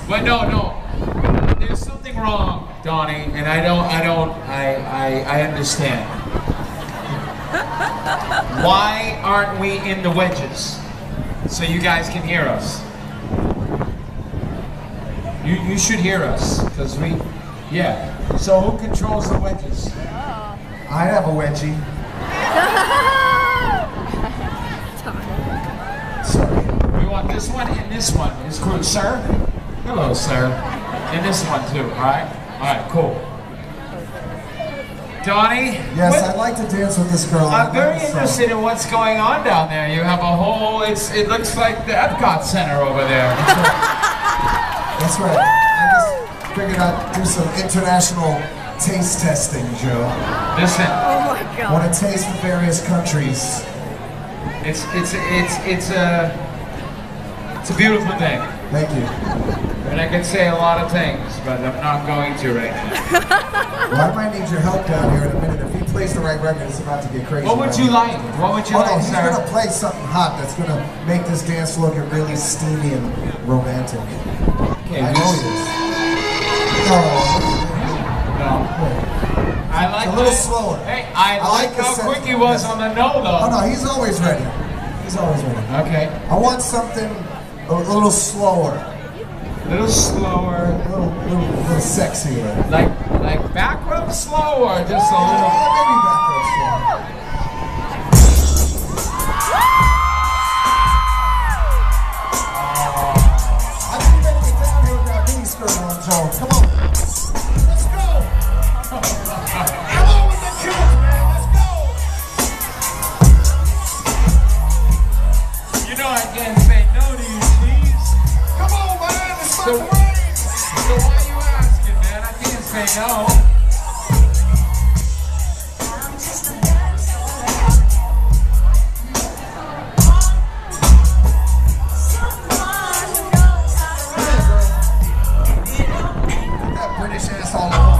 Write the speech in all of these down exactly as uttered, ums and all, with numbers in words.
But no, no. There's something wrong, Donnie, and I don't, I don't, I, I, I understand. Why aren't we in the wedges? So you guys can hear us. You, you should hear us, because we, yeah. So who controls the wedges? I have a wedgie. Sorry. We want this one and this one. Is cool, sir? Hello, sir. And this one too, alright? Alright, cool. Donnie? Yes, what? I'd like to dance with this girl. I'm very interested in what's going on down there. You have a whole, it's, it looks like the Epcot Center over there. That's right. I just figured I'd do some international taste testing, Joe. Listen. Oh my God. I want to taste the various countries. It's, it's, it's, it's a, it's a beautiful thing. Thank you. And I could say a lot of things, but I'm not going to right now. Well, I might need your help down here in a minute. If he plays the right record, it's about to get crazy. What would you like? What would you oh, like, no, he's sir? going to play something hot that's going to make this dance floor get really steamy and romantic. Okay, I know he is. Oh. No. I like It's a little that. slower. Hey, I, I like, like how the quick set- he was on the no, though. Oh, no, he's always ready. He's always ready. Okay. I want something a, a little slower. A little slower. A little, little, little sexier. Like, like back row slow or just a Yeah, little? maybe backwards slow. I think you better get down here with that mini skirt on, Joe. Come on. Let's go. Come on with the kids, man. Let's go. You know I can't say no to you, please. Come on, man. It's my So, parade. so why are you asking, man? I can't say no. That British ass all over.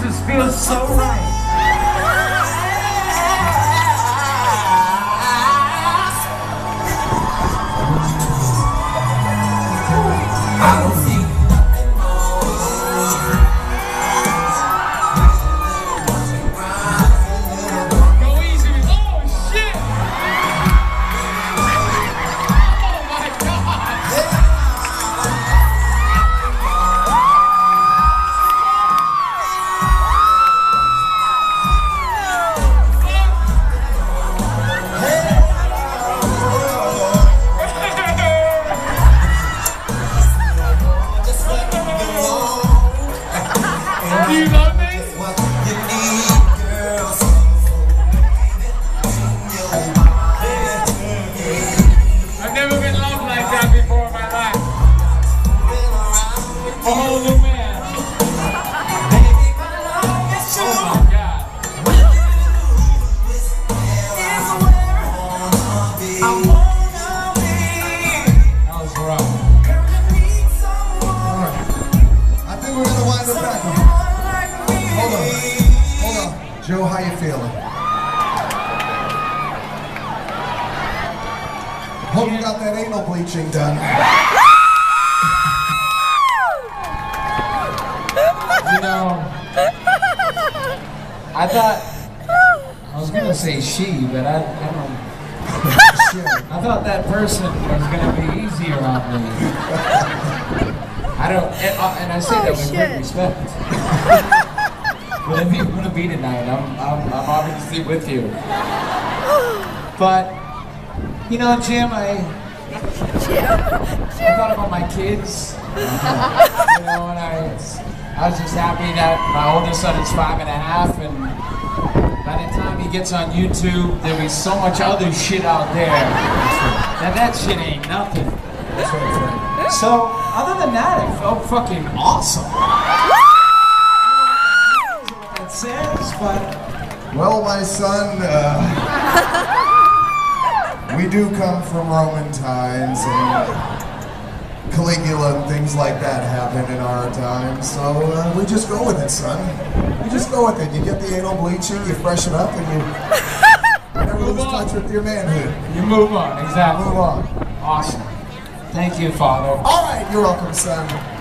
just feels so right. I don't see nothing more. Go easy. Oh shit! Oh my god! Do you love me? What you need, girl, so I've never been loved like that before in my life. A whole new man. Oh my god. That was rough. I think we're gonna wind up back. Hold on. Hold on. Joe, how you feeling? Hope you got that anal bleaching done. You know, I thought, I was gonna say she, but I, I don't, I thought that person was gonna be easier on me. I don't, and, uh, and I say that with great respect. Whatever you want to be tonight, I'm, I'm, I'm obviously with you. But, you know, Jim, I, I thought about my kids. You know, and I, I was just happy that my oldest son is five and a half, and by the time he gets on YouTube, there'll be so much other shit out there that that shit ain't nothing. So, other than that, it felt fucking awesome. It says, but Well, my son, uh, we do come from Roman times, and Caligula and things like that happen in our time, so uh, we just go with it, son. We just go with it. You get the anal bleaching, you freshen up, and you never lose touch with your manhood. you move on, exactly. Move on. Awesome. Thank you, Father. All right, you're welcome, son.